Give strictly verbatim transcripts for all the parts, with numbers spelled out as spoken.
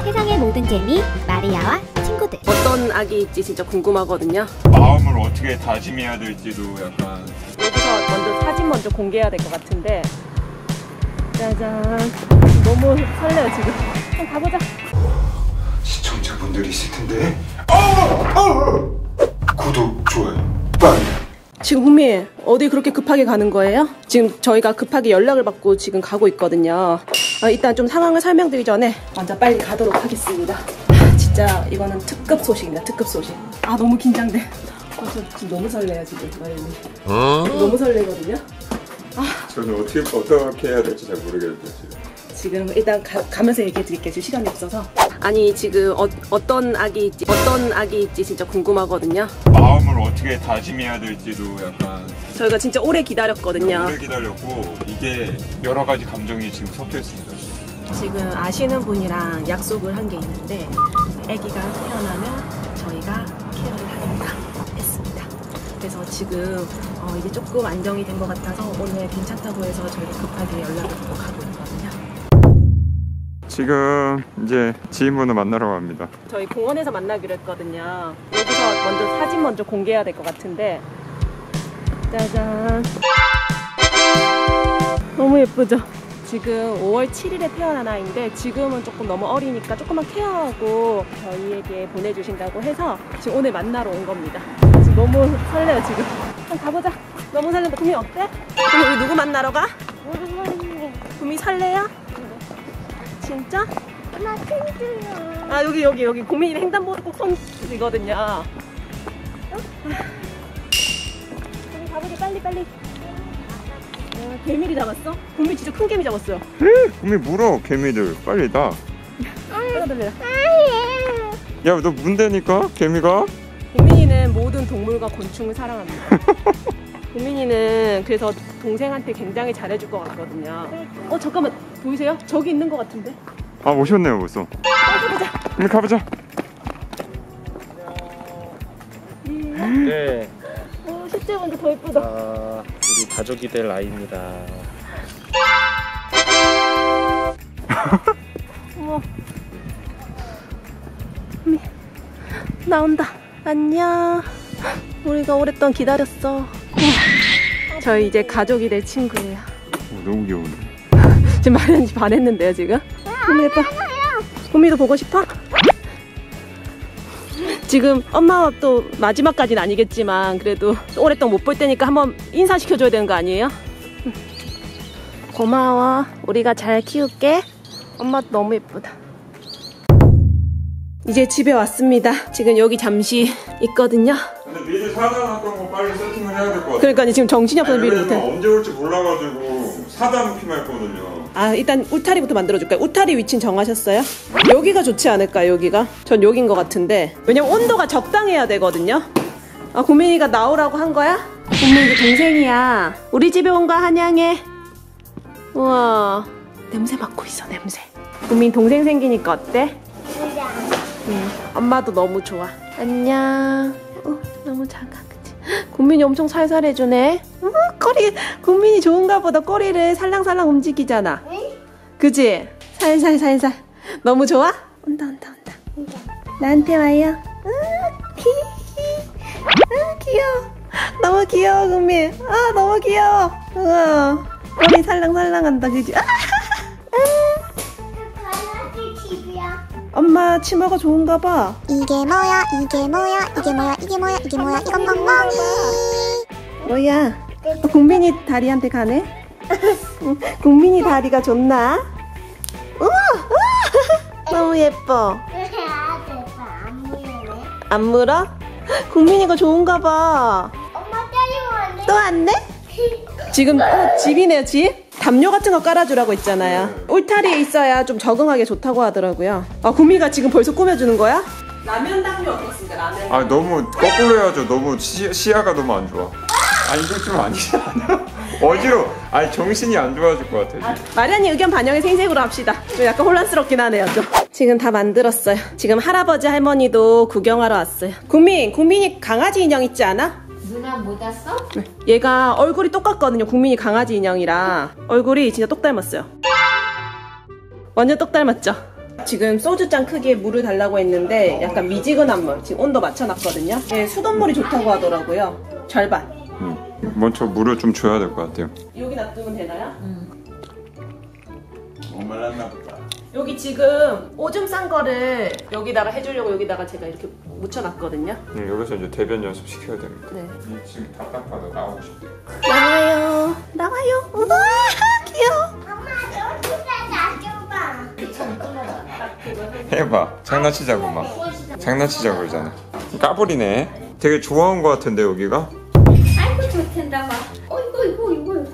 세상의 모든 재미 마리아와 친구들. 어떤 아기일지 진짜 궁금하거든요. 마음을 어떻게 다짐해야 될지도 약간. 여기서 먼저 사진 먼저 공개해야 될 것 같은데. 짜잔. 너무 설레요 지금. 한번 가보자. 시청자분들이 있을 텐데. 어! 어! 구독, 좋아요, 빨리. 지금 국민 어디 그렇게 급하게 가는 거예요? 지금 저희가 급하게 연락을 받고 지금 가고 있거든요. 아, 일단 좀 상황을 설명드리기 전에 먼저 빨리 가도록 하겠습니다. 아, 진짜 이거는 특급 소식입니다. 특급 소식. 아 너무 긴장돼. 아, 저 지금 너무 설레요 지금. 어? 너무 설레거든요. 아, 저는 어떻게 어떻게 해야 될지 잘 모르겠어요 지금. 지금 일단 가, 가면서 얘기해 드릴게요. 지금 시간이 없어서. 아니 지금 어, 어떤 아기일지 어떤 아기일지 진짜 궁금하거든요. 마음을 어떻게 다짐해야 될지도 약간. 저희가 진짜 오래 기다렸거든요. 오래 기다렸고 이게 여러 가지 감정이 지금 섞여 있습니다. 지금 아시는 분이랑 약속을 한 게 있는데 아기가 태어나면 저희가 케어를 하겠다 했습니다. 그래서 지금 어, 이제 조금 안정이 된 것 같아서 오늘 괜찮다고 해서 저희가 급하게 연락을 받고 가고 있거든요. 지금 이제 지인분을 만나러 갑니다. 저희 공원에서 만나기로 했거든요. 여기서 먼저 사진 먼저 공개해야 될 것 같은데. 짜잔. 너무 예쁘죠? 지금 오월 칠일에 태어난 아이인데 지금은 조금 너무 어리니까 조금만 케어하고 저희에게 보내주신다고 해서 지금 오늘 만나러 온 겁니다. 지금 너무 설레요 지금. 한번 가보자. 너무 설렌다. 구미 어때? 구미 우리 누구 만나러 가? 구미 설레요? 진짜? 나 핑크야. 아 여기 여기 여기 구미 횡단보도 꼭 손 이거든요. 어? 우리 가보자 빨리 빨리. 아, 개미리 잡았어? 구미 진짜 큰 개미 잡았어요. 구미 물어 개미들 빨리 나. 끌어들려. 야 너 문대니까 개미가. 구민이는 모든 동물과 곤충을 사랑합니다. 구민이는 그래서 동생한테 굉장히 잘해줄 것 같거든요. 어 잠깐만 보이세요? 저기 있는 것 같은데? 아 오셨네요 벌써. 아, 가보자. 그럼 가보자. 네. 어, 실제 보니까 더 예쁘다. 아, 우리 가족이 될 아이입니다. 어머. 구미 나온다. 안녕. 우리가 오랫동안 기다렸어. 저희 이제 가족이 될 친구예요. 오, 너무 귀여운데. 지금 마련이 반했는데요 지금? 구미 예뻐. 구미도 보고 싶어? 지금 엄마와 또 마지막까지는 아니겠지만 그래도 오랫동안 못 볼 때니까 한번 인사시켜줘야 되는 거 아니에요? 고마워. 우리가 잘 키울게. 엄마 너무 예쁘다. 이제 집에 왔습니다. 지금 여기 잠시 있거든요. 근데 미리 사다놨던 거 빨리 세팅을 해야 될 것 같아. 그러니까 지금 정신이 없어서 미리 못해. 언제 올지 몰라가지고 사다 놓기만 했거든요. 아 일단 울타리부터 만들어줄까요? 울타리 위치는 정하셨어요? 여기가 좋지 않을까 여기가? 전 여긴 것 같은데 왜냐면 온도가 적당해야 되거든요. 아 고민이가 나오라고 한 거야? 고민이 동생이야. 우리 집에 온 거 환영해. 우와 냄새 맡고 있어 냄새. 고민 동생 생기니까 어때? 응, 엄마도 너무 좋아. 안녕. 어, 너무 작아 그치? 고민이 엄청 살살 해주네. 어, 꼬리 고민이 좋은가 보다. 꼬리를 살랑살랑 움직이잖아. 그치? 살살 살살. 너무 좋아? 온다 온다 온다. 나한테 와요. 아 귀여워. 너무 귀여워 고민. 아 너무 귀여워. 우와 꼬리 살랑살랑한다 그치? 아, 엄마 치마가 좋은가 봐. 이게 뭐야? 이게 뭐야? 이게 뭐야? 이게 뭐야? 이게 뭐야? 이건 멍멍이. 뭐야? 어, 국민이 다리한테 가네? 응, 국민이 다리가 좋나? 우와! 우와! 너무 예뻐. 안 물리네. 안 물어? 국민이가 좋은가 봐. 엄마 때리면 안 돼? 또 안 돼? 지금 어, 집이네요 집? 담요 같은 거 깔아주라고 했잖아요. 울타리에 있어야 좀 적응하기 좋다고 하더라고요. 아 구미가 지금 벌써 꾸며주는 거야? 라면 담요 어떻습니까? 라면. 아 너무 거꾸로 해야죠. 너무 시, 시야가 너무 안 좋아. 아 이거 좀 아니지 않아? 어지러. 아니 정신이 안 좋아질 것 같아. 아, 마련이 의견 반영의 생색으로 합시다. 좀 약간 혼란스럽긴 하네요. 좀. 지금 다 만들었어요. 지금 할아버지 할머니도 구경하러 왔어요. 국민, 국민이 강아지 인형 있지 않아? 누나 못 왔어? 얘가 얼굴이 똑같거든요. 국민이 강아지 인형이랑 얼굴이 진짜 똑 닮았어요. 완전 똑 닮았죠? 지금 소주잔 크기의 물을 달라고 했는데 약간 미지근한 물 지금 온도 맞춰놨거든요. 네, 수돗물이 좋다고 하더라고요. 절반. 응. 먼저 물을 좀 줘야 될 것 같아요. 여기 놔두면 되나요? 너무 말랐나 보다. 여기 지금 오줌 싼 거를 여기다가 해주려고 여기다가 제가 이렇게 묻혀놨거든요. 응, 여기서 이제 대변 연습 시켜야 됩니다. 네. 이 지금 답답하다 나오고 싶대. 나와요. 나와요. 우와 귀여워. 엄마 너 진짜 놔줘봐. 해봐. 장난치자고 막. 장난치자고 그러잖아. 까불이네. 되게 좋아한 것 같은데 여기가? 아이고 좋텐다 봐. 어이구 이거 이거 이거.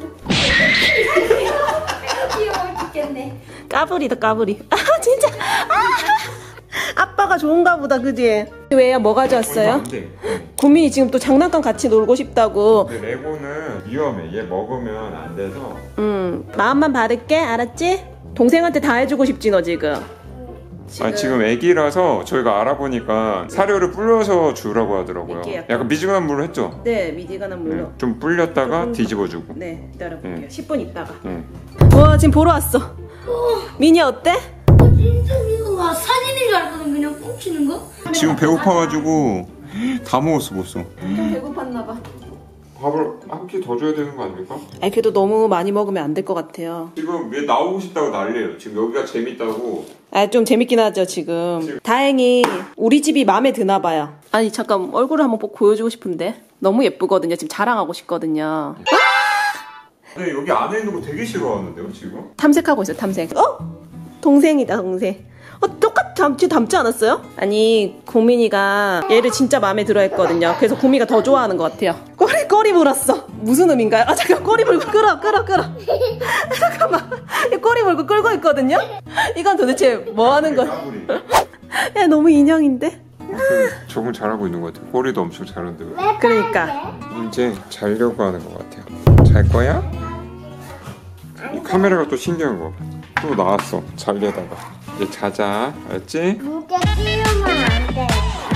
귀여워 죽겠네. 까불이다 까불이. 아 진짜. 아, 아빠가 좋은가 보다 그지? 왜요? 뭐 가져왔어요? 안 돼. 구민이 지금 또 장난감 같이 놀고 싶다고. 근데 레고는 위험해. 얘 먹으면 안 돼서. 음 마음만 받을게 알았지? 동생한테 다 해주고 싶지 너 지금. 지금... 아니 지금 애기라서 저희가 알아보니까 사료를 불려서 주라고 하더라고요. 이렇게 약간- 약간 미지근한 물을 했죠? 네 미지근한 물로. 네, 좀 불렸다가 조금 더- 뒤집어주고. 네 기다려볼게요. 네. 십 분 있다가. 네. 와 지금 보러 왔어. 미니 어때? 진짜 이거 와 사진인 줄 알았거든 그냥 뻥치는 거. 지금 배고파가지고 다 먹었어 벌써. 좀 배고팠나봐. 밥을 한 끼 더 줘야 되는 거 아닙니까? 아니 그래도 너무 많이 먹으면 안 될 것 같아요. 지금 왜 나오고 싶다고 난리예요. 지금 여기가 재밌다고. 아 좀 재밌긴 하죠 지금. 지금. 다행히 우리 집이 마음에 드나 봐요. 아니 잠깐 얼굴을 한번 꼭 보여주고 싶은데 너무 예쁘거든요. 지금 자랑하고 싶거든요. 근데 여기 안에 있는 거 되게 싫어하는데요 지금? 탐색하고 있어요 탐색. 어? 동생이다 동생. 어 똑같 닮지 닮지 않았어요? 아니 고민이가 얘를 진짜 마음에 들어 했거든요. 그래서 고민이가 더 좋아하는 것 같아요. 꼬리 꼬리 물었어. 무슨 의미인가요? 아 잠깐 꼬리 물고 끌어 끌어 끌어. 잠깐만 꼬리 물고 끌고 있거든요. 이건 도대체 뭐 하는 거야? 까불이. 야 너무 인형인데? 적응 잘하고 있는 것 같아요. 꼬리도 엄청 잘하는데. 그러니까 이제 자려고 하는 것 같아요. 잘 거야? 이 카메라가 또 신기한 거. 또 나왔어. 자려다가. 이제 자자. 알았지? 무게 띄우면 안 돼.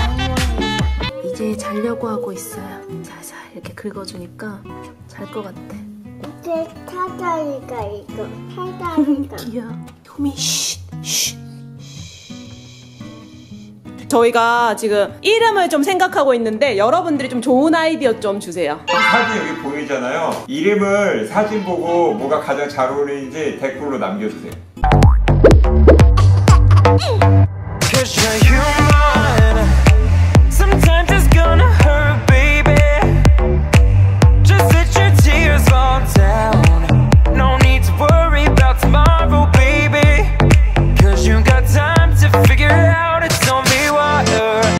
이제 자려고 하고 있어요. 자자 이렇게 긁어주니까 잘 것 같아. 이제 타다리가 이거 타다리가. 귀여워. 효미 쉿 쉿. 저희가 지금 이름을 좀 생각하고 있는데 여러분들이 좀 좋은 아이디어 좀 주세요. 사진 여기 보이잖아요. 이름을 사진 보고 뭐가 가장 잘 어울리는지 댓글로 남겨주세요.